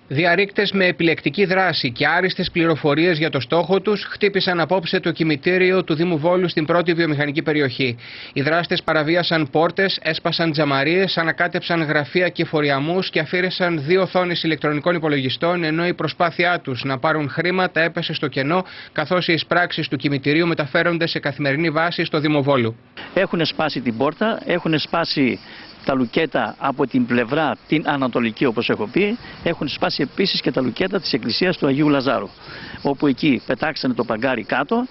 Διαρρήκτες με επιλεκτική δράση και άριστες πληροφορίες για το στόχο τους χτύπησαν απόψε το κημητήριο του Δήμου Βόλου στην πρώτη βιομηχανική περιοχή. Οι δράστες παραβίασαν πόρτες, έσπασαν τζαμαρίες, ανακάτεψαν γραφεία και φοριαμούς και αφήρεσαν 2 οθόνες ηλεκτρονικών υπολογιστών, ενώ η προσπάθειά τους να πάρουν χρήματα έπεσε στο κενό, καθώς οι εισπράξεις του κημητηρίου μεταφέρονται σε καθημερινή βάση στο Δήμο Βόλου. Έχουν σπάσει την πόρτα, έχουν σπάσει τα λουκέτα από την πλευρά την ανατολική, όπως έχω πει. Έχουν σπάσει επίσης και τα λουκέτα της εκκλησίας του Αγίου Λαζάρου, όπου εκεί πετάξανε το παγκάρι κάτω.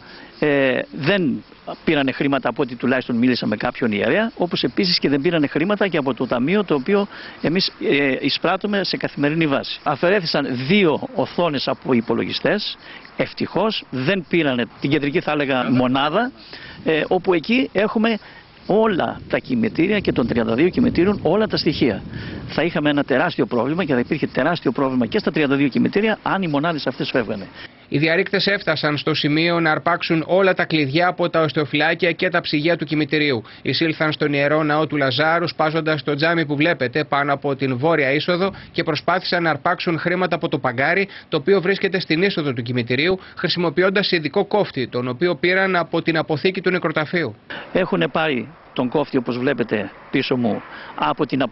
Δεν πήρανε χρήματα, από ό,τι τουλάχιστον μίλησα με κάποιον ιερέα, όπως επίσης και δεν πήρανε χρήματα και από το ταμείο το οποίο εμείς εισπράττουμε σε καθημερινή βάση. Αφαιρέθησαν 2 οθόνες από υπολογιστές. Ευτυχώς δεν πήρανε την κεντρική, θα έλεγα, μονάδα, όπου εκεί έχουμε όλα τα κημητήρια και των 32 κημητήριων, όλα τα στοιχεία. Θα είχαμε ένα τεράστιο πρόβλημα και θα υπήρχε τεράστιο πρόβλημα και στα 32 κημητήρια αν οι μονάδες αυτές φεύγανε. Οι διαρρήκτες έφτασαν στο σημείο να αρπάξουν όλα τα κλειδιά από τα οστεοφυλάκια και τα ψυγεία του κημητηρίου. Εισήλθαν στον Ιερό Ναό του Λαζάρου, σπάζοντας το τζάμι που βλέπετε πάνω από την βόρεια είσοδο, και προσπάθησαν να αρπάξουν χρήματα από το παγκάρι, το οποίο βρίσκεται στην είσοδο του κημητηρίου, χρησιμοποιώντας ειδικό κόφτη, τον οποίο πήραν από την αποθήκη του νεκροταφείου. Έχουν πάρει τον κόφτη, όπως βλέπετε πίσω μου, από την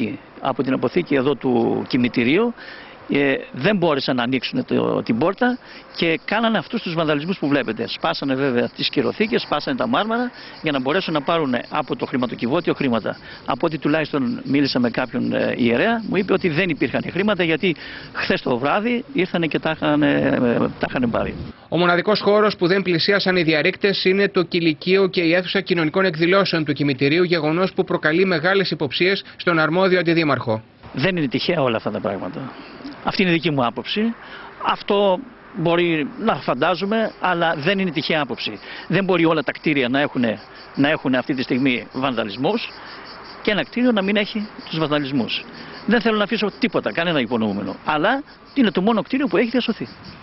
αποθήκη εδώ του κημητηρίου. Δεν μπόρεσαν να ανοίξουν την πόρτα και κάνανε αυτούς τους βανδαλισμούς που βλέπετε. Σπάσανε βέβαια τις κυροθήκες, σπάσανε τα μάρμαρα για να μπορέσουν να πάρουν από το χρηματοκιβώτιο χρήματα. Από ό,τι τουλάχιστον μίλησα με κάποιον ιερέα, μου είπε ότι δεν υπήρχαν χρήματα, γιατί χθες το βράδυ ήρθανε και τα είχαν πάρει. Ο μοναδικός χώρος που δεν πλησίασαν οι διαρρήκτες είναι το κηλικείο και η αίθουσα κοινωνικών εκδηλώσεων του κημητηρίου, γεγονός που προκαλεί μεγάλες υποψίες στον αρμόδιο αντιδήμαρχο. Δεν είναι τυχαία όλα αυτά τα πράγματα. Αυτή είναι η δική μου άποψη. Αυτό μπορεί να φαντάζομαι, αλλά δεν είναι τυχαία άποψη. Δεν μπορεί όλα τα κτίρια να έχουν αυτή τη στιγμή βανδαλισμούς και ένα κτίριο να μην έχει τους βανδαλισμούς. Δεν θέλω να αφήσω τίποτα, κανένα υπονοούμενο. Αλλά είναι το μόνο κτίριο που έχει διασωθεί.